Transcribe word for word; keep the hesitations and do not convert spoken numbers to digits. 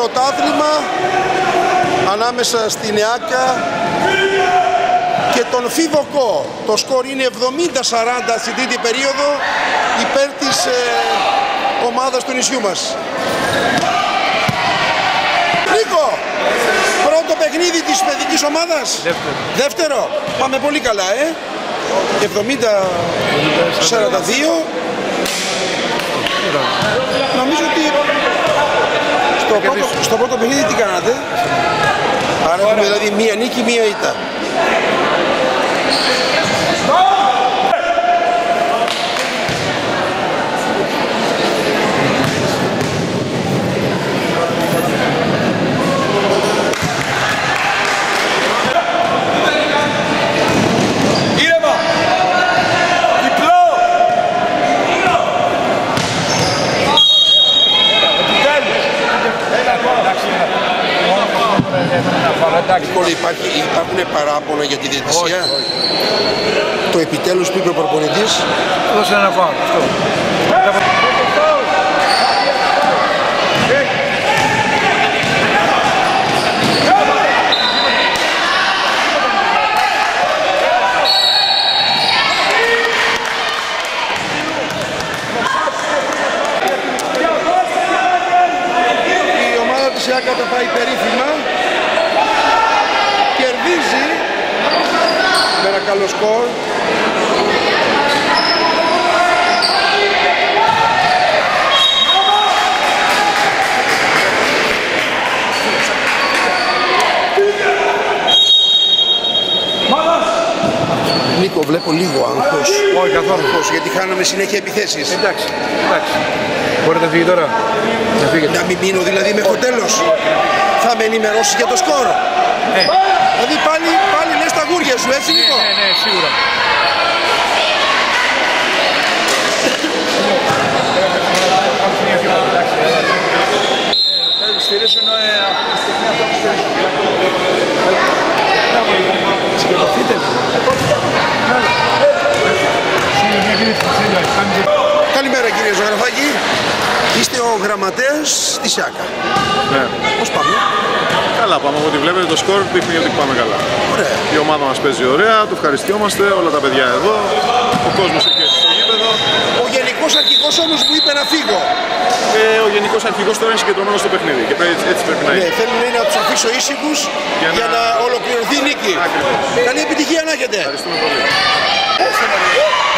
πρωτάθλημα ανάμεσα στην ΕΑΚΑ και τον Φιβοκό. Το σκορ είναι εβδομήντα σαράντα στην τρίτη περίοδο υπέρ της ε, ομάδας του νησιού μας. Νίκο, πρώτο παιχνίδι της παιδικής ομάδας. Δεύτερο. Δεύτερο. Πάμε πολύ καλά, ε. εβδομήντα σαράντα δύο. Νομίζω ότι στο πρώτο, στο πρώτο παιχνίδι τι κάνατε. Άρα έχουμε δηλαδή μία νίκη, μία ήττα. Νικόλα, υπάρχει, υπάρχουν παράπονα για τη διαιτησία. Όχι, όχι. Το επιτέλους που είπε ο προπονητής. Δώσε ένα φάουλ, αυτό. Η ομάδα της ΕΑΚΑ τα πάει περίφημα. Κερδίζει με ένα καλό σκορ. Νίκο, βλέπω λίγο άγχος. Όχι καθόλου. Άγχος, γιατί χάναμε συνέχεια επιθέσεις. Εντάξει, εντάξει. Μπορείτε να φύγει τώρα. Να φύγετε. Να μην μείνω δηλαδή μέχρι το τέλος. Θα με ενημερώσεις για το σκορ. Ναι. Δηλαδή πάλι, πάλι λες τα γούρια σου, έτσι Νίκο. Ναι, ναι, σίγουρα. Καλημέρα κύριε Ζωγραφάκη. Είστε ο γραμματέας της ΕΑΚΑ. Ναι. Πώς πάμε? Καλά πάμε, από ό,τι βλέπετε το σκορ δείχνει ότι πάμε καλά. Ωραία. Η ομάδα μας παίζει ωραία, το ευχαριστιόμαστε, όλα τα παιδιά εδώ, ο κόσμος εκεί στο γήπεδο. Ο γενικός αρχηγός όμως μου είπε να φύγω. Ε, ο γενικός αρχηγός τώρα είναι συγκεντρωμένος στο παιχνίδι και έτσι, έτσι πρέπει να Ναι, είναι. θέλω να τους αφήσω ήσυχους για, Για να... να- ολοκληρωθεί η νίκη. Ακριβώς. Καλή επιτυχία να έχετε. Ευχαριστούμε πολύ.